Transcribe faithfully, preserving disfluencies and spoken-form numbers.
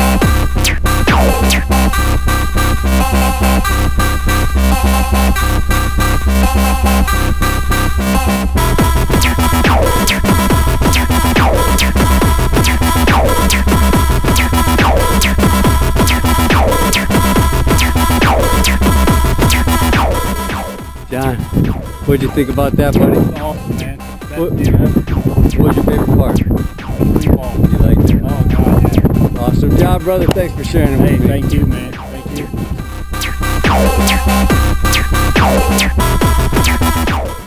John, what'd you think about that, buddy? Awesome, man. That, What, dude, that, what was your favorite part? blue ball. You liked it? Oh, God, yeah. Awesome job, brother. Thanks for sharing it Hey, with me. thank you, man. Thank you.